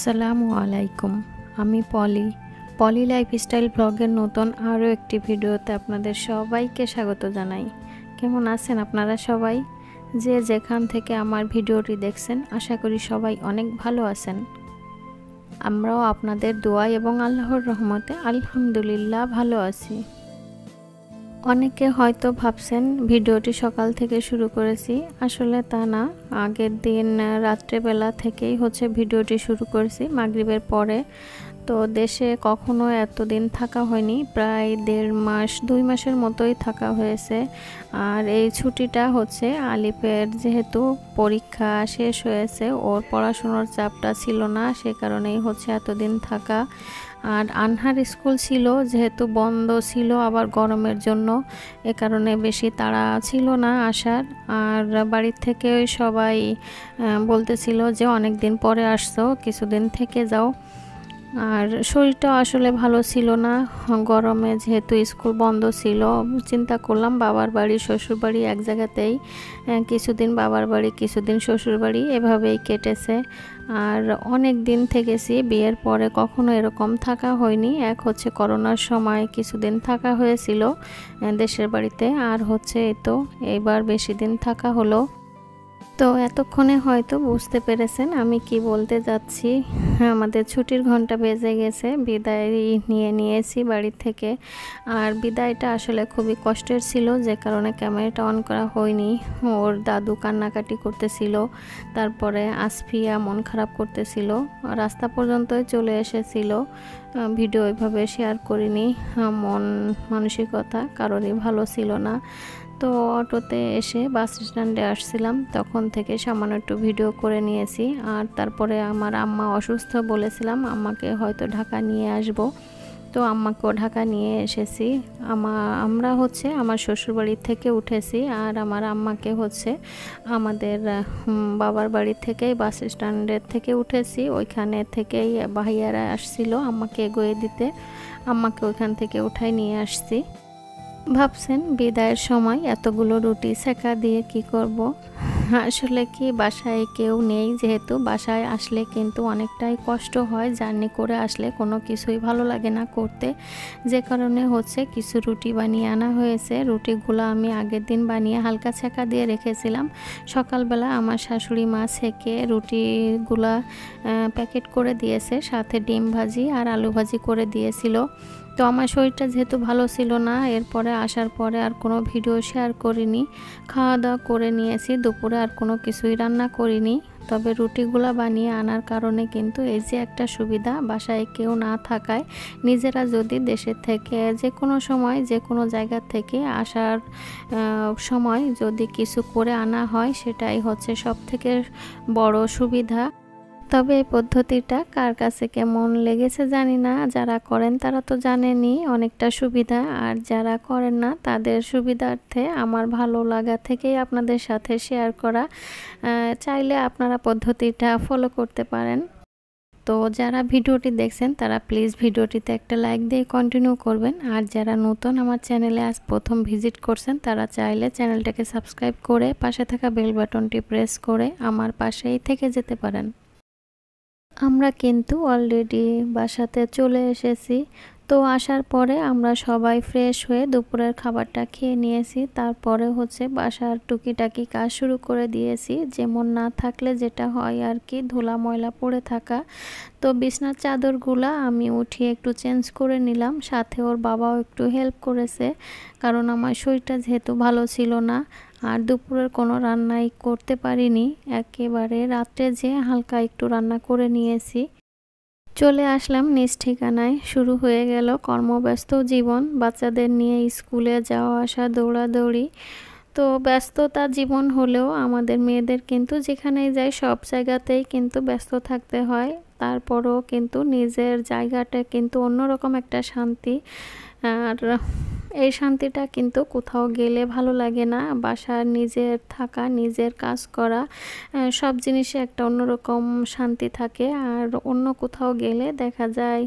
আসসালামু আলাইকুম। আমি পলি লাইফস্টাইল ব্লগের নতুন আরও একটি ভিডিওতে আপনাদের সবাইকে স্বাগত জানাই। কেমন আছেন আপনারা সবাই? যে যেখান থেকে আমার ভিডিওটি দেখছেন, আশা করি সবাই অনেক ভালো আছেন। আমরাও আপনাদের দোয়া এবং আল্লাহর রহমতে আলহামদুলিল্লাহ ভালো আছি। অনেকে হয়তো ভাবছেন ভিডিওটি সকাল থেকে শুরু করেছি, আসলে তা না। আগের দিন রাত্রেবেলা থেকেই ভিডিওটি শুরু করেছি, মাগরিবের পরে। তো দেশে কখনো এতদিন থাকা হয়নি, প্রায় 1.5 মাস 2 মাসের মতোই থাকা হয়েছে। আর এই ছুটিটা আলিফের যেহেতু পরীক্ষা শেষ হয়েছে, ওর পড়াশোনার চাপটা ছিল না, সে কারণেই এতদিন থাকা। আর আনহার স্কুল ছিল, যেহেতু বন্ধ ছিল আবার গরমের জন্য, এ কারণে বেশি তাড়া ছিল না আসার। আর বাড়ির থেকে সবাই বলতেছিল যে অনেক দিন পরে আসছো, কিছুদিন থেকে যাও। আর শরীরটা আসলে ভালো ছিল না, গরমে যেহেতু স্কুল বন্ধ ছিল। চিন্তা করলাম বাবার বাড়ি শ্বশুর বাড়ি এক জায়গাতেই, কিছুদিন বাবার বাড়ি কিছুদিন শ্বশুর বাড়ি, এভাবেই কেটেছে। আর অনেক দিন থেকেছি, বিয়ের পরে কখনো এরকম থাকা হয়নি। এক করোনার সময় কিছুদিন থাকা হয়েছিল দেশের বাড়িতে, আর এই তো এইবার বেশি দিন থাকা হলো। তো এতক্ষণে হয়তো বুঝতে পেরেছেন আমি কি বলতে যাচ্ছি। আমাদের ছুটির ঘন্টা বেজে গেছে, বিদায় নিয়ে নিয়েছি বাড়ি থেকে। আর বিদায়টা আসলে খুবই কষ্টের ছিল, যে কারণে ক্যামেরাটা অন করা হয়নি। ওর দাদু কান্নাকাটি করতেছিল, তারপরে আসফিয়া মন খারাপ করতেছিল, রাস্তা পর্যন্তই চলে এসেছিল। ভিডিও ওইভাবে শেয়ার করিনি, মন মানসিকতা কারোরই ভালো ছিল না। তো অটোতে এসে বাস স্ট্যান্ডে আসছিলাম, তখন থেকে সামান্য একটু ভিডিও করে নিয়েছি। আর তারপরে আমার আম্মা অসুস্থ, বলেছিলাম আম্মাকে হয়তো ঢাকা নিয়ে আসব, তো আম্মাকেও ঢাকা নিয়ে এসেছি। আমরা আমার শ্বশুরবাড়ি থেকে উঠেছি, আর আমার আম্মাকে আমাদের বাবার বাড়ি থেকেই বাস স্ট্যান্ডের থেকে উঠেছি। ওইখানে থেকেই ভাইয়ারা আসছিল আম্মাকে এগিয়ে দিতে, আম্মাকে ওইখান থেকে উঠাই নিয়ে আসছি। ভাবছেন বিদায়ের সময় এতগুলো রুটি সেকা দিয়ে কি করব? আসলে কি, বাসায় কেউ নেই, যেহেতু বাসায় আসলে কিন্তু অনেকটাই কষ্ট হয়। জার্নি করে আসলে কোনো কিছুই ভালো লাগে না করতে, যে কারণে কিছু রুটি বানিয়ে আনা হয়েছে। রুটিগুলো আমি আগের দিন বানিয়ে হালকা সেকা দিয়ে রেখেছিলাম। সকালবেলা আমার শাশুড়ি মা সেকে রুটিগুলা প্যাকেট করে দিয়েছে, সাথে ডিম ভাজি আর আলু ভাজি করে দিয়েছিল। তো আমার শরীরটা যেহেতু ভালো ছিল না, এরপরে আসার পরে আর কোনো ভিডিও শেয়ার করিনি। খাওয়া দাওয়া করে নিয়েছি, দুপুরে আর কোনো কিছুই রান্না করিনি। তবে রুটিগুলা বানিয়ে আনার কারণে কিন্তু এই যে একটা সুবিধা, বাসায় কেউ না থাকায় নিজেরা যদি দেশের থেকে যে কোনো সময় যে কোনো জায়গা থেকে আসার সময় যদি কিছু করে আনা হয়, সেটাই সব থেকে বড় সুবিধা। তবে এই পদ্ধতিটা কার কাছে কেমন লেগেছে জানি না, যারা করেন তারা তো জানেনই অনেকটা সুবিধা, আর যারা করেন না তাদের সুবিধার্থে আমার ভালো লাগা থেকেই আপনাদের সাথে শেয়ার করা। চাইলে আপনারা পদ্ধতিটা ফলো করতে পারেন। তো যারা ভিডিওটি দেখছেন তারা প্লিজ ভিডিওটিতে একটা লাইক দিয়ে কন্টিনিউ করবেন। আর যারা নতুন আমার চ্যানেলে আজ প্রথম ভিজিট করছেন, তারা চাইলে চ্যানেলটাকে সাবস্ক্রাইব করে পাশে থাকা বেল বাটনটি প্রেস করে আমার পাশেই থেকে যেতে পারেন। আমরা কিন্তু অলরেডি বাসাতে চলে এসেছি। তো আসার পরে আমরা সবাই ফ্রেশ হয়ে দুপুরের খাবারটা খেয়ে নিয়েছি। তারপরে বাসার টুকিটাকি কাজ শুরু করে দিয়েছি, যেমন না থাকলে যেটা হয় আর কি, ধুলা ময়লা পড়ে থাকা। তো বিছনার চাদরগুলা আমি উঠিয়ে একটু চেঞ্জ করে নিলাম, সাথে ওর বাবাও একটু হেল্প করেছে, কারণ আমার শরীরটা যেহেতু ভালো ছিল না। আর দুপুরের কোনো রান্নাই করতে পারিনি, একেবারে রাত্রে যে হালকা একটু রান্না করে নিয়েছি। চলে আসলাম নিজ ঠিকানায়। শুরু হয়ে গেল কর্মব্যস্ত জীবন, বাচ্চাদের নিয়ে স্কুলে যাওয়া আসা, দৌড়াদৌড়ি। তো ব্যস্ততা জীবন হলেও আমাদের মেয়েদের কিন্তু যেখানেই যাই সব জায়গাতেই কিন্তু ব্যস্ত থাকতে হয়। তারপরও কিন্তু নিজের জায়গাটা কিন্তু অন্যরকম একটা শান্তি। আর এই শান্তিটা কিন্তু কোথাও গেলে ভালো লাগে না। বাসার নিজের থাকা, নিজের কাজ করা, সব জিনিসে একটা অন্যরকম শান্তি থাকে। আর অন্য কোথাও গেলে দেখা যায়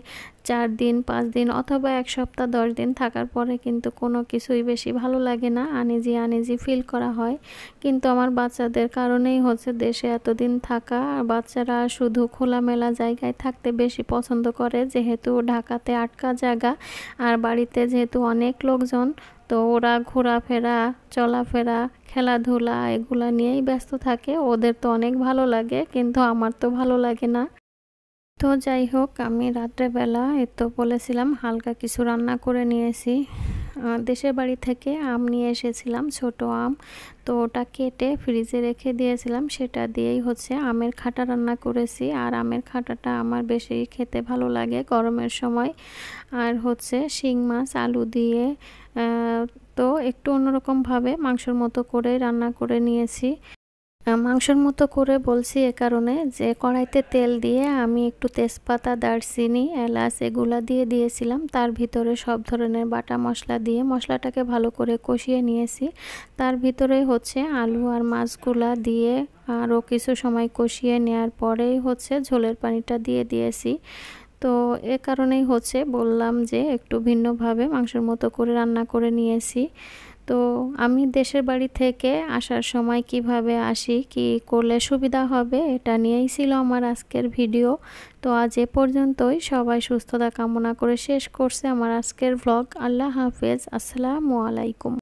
4 দিন 5 দিন অথবা 1 সপ্তাহ 10 দিন থাকার পরে কিন্তু কোনো কিছুই বেশি ভালো লাগে না, আনইজি আনইজি ফিল করা হয়। কিন্তু আমার বাচ্চাদের কারণেই হচ্ছে দেশে এতদিন থাকা। আর বাচ্চারা শুধু খোলামেলা জায়গায় থাকতে বেশি পছন্দ করে, যেহেতু ঢাকাতে আটকা জায়গা আর বাড়িতে যেহেতু অনেক লোকজন, তো ওরা ঘোরাফেরা চলাফেরা খেলাধুলা এগুলা নিয়েই ব্যস্ত থাকে। ওদের তো অনেক ভালো লাগে, কিন্তু আমার তো ভালো লাগে না। তো যাই হোক, আমি রাত্রেবেলা তো বলেছিলাম হালকা কিছু রান্না করে নিয়েছি। দেশের বাড়ি থেকে আম নিয়ে এসেছিলাম, ছোট আম। তো ওটা কেটে ফ্রিজে রেখে দিয়েছিলাম, সেটা দিয়েই হচ্ছে আমের খাটা রান্না করেছি। আর আমের খাটাটা আমার বেশি খেতে ভালো লাগে গরমের সময়। আর হচ্ছে শিং মাছ আলু দিয়ে তো একটু অন্যরকমভাবে মাংসের মতো করে রান্না করে নিয়েছি। মাংসের মতো করে বলছি এ কারণে যে কড়াইতে তেল দিয়ে আমি একটু তেজপাতা দারচিনি এলাচ এগুলা দিয়ে দিয়েছিলাম, তার ভিতরে সব ধরনের বাটা মশলা দিয়ে মশলাটাকে ভালো করে কষিয়ে নিয়েছি। তার ভিতরে হচ্ছে আলু আর মাছগুলা দিয়ে আরও কিছু সময় কষিয়ে নেওয়ার পরেই হচ্ছে ঝোলের পানিটা দিয়ে দিয়েছি। তো এ কারণেই হচ্ছে বললাম যে একটু ভিন্নভাবে মাংসের মতো করে রান্না করে নিয়েছি। তো আমি দেশের বাড়ি থেকে আসার সময় কিভাবে আসি, কি করলে সুবিধা হবে, এটা নিয়েই ছিল আমার আজকের ভিডিও। তো আজ এ পর্যন্তই, সবাই সুস্থতা কামনা করে শেষ করছে আমার আজকের ভ্লগ। আল্লাহ হাফেজ, আসসালামু আলাইকুম।